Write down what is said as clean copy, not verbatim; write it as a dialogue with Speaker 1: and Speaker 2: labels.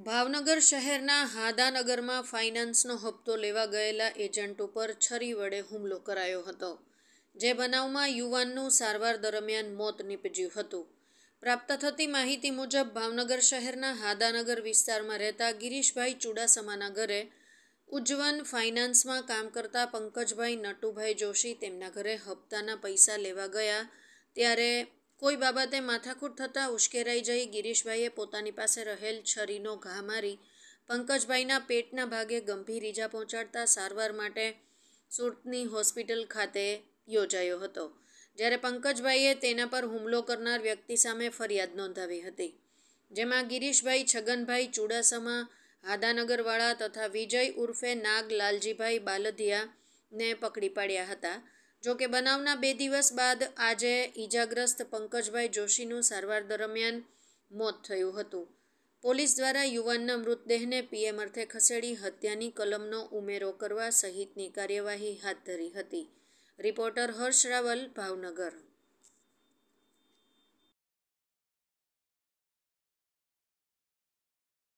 Speaker 1: ભાવનગર શહેરના હાદાનગરમાં ફાઇનાન્સનો હપ્તો લેવા ગયેલા એજન્ટ ઉપર છરી વડે હુમલો કરાયો હતો, જે બનાવમાં યુવાનનું સારવાર દરમિયાન મોત નીપજ્યું હતું. પ્રાપ્ત થતી માહિતી મુજબ ભાવનગર શહેરના હાદાનગર વિસ્તારમાં રહેતા ગિરીશભાઈ ચુડાસમાના ઘરે ઉજ્જવન ફાઇનાન્સમાં કામ કરતા પંકજભાઈ નટુભાઈ જોશી તેમના ઘરે હપ્તાના પૈસા લેવા ગયા ત્યારે કોઈ બાબતે માથાકૂટ થતાં ઉશ્કેરાઈ જઈ ગિરીશભાઈએ પોતાની પાસે રહેલ છરીનો ઘા મારી પંકજભાઈના પેટના ભાગે ગંભીર ઈજા પહોંચાડતા સારવાર માટે સુરતની હોસ્પિટલ ખાતે યોજાયો હતો. જ્યારે પંકજભાઈએ તેના પર હુમલો કરનાર વ્યક્તિ સામે ફરિયાદ નોંધાવી હતી, જેમાં ગિરીશભાઈ છગનભાઈ ચુડાસમા હાદાનગરવાળા તથા વિજય ઉર્ફે નાગ લાલજીભાઈ બાલધિયાને પકડી પાડ્યા હતા. જો કે બનાવના 2 દિવસ બાદ આજે ઈજાગ્રસ્ત પંકજભાઈ જોશીનું સારવાર દરમિયાન મોત થયું હતું. પોલીસ દ્વારા યુવાનના મૃતદેહને પીએમ અર્થે ખસેડી હત્યાની કલમનો ઉમેરો કરવા સહિતની કાર્યવાહી હાથ ધરી હતી. રિપોર્ટર હર્ષ રાવલ, ભાવનગર.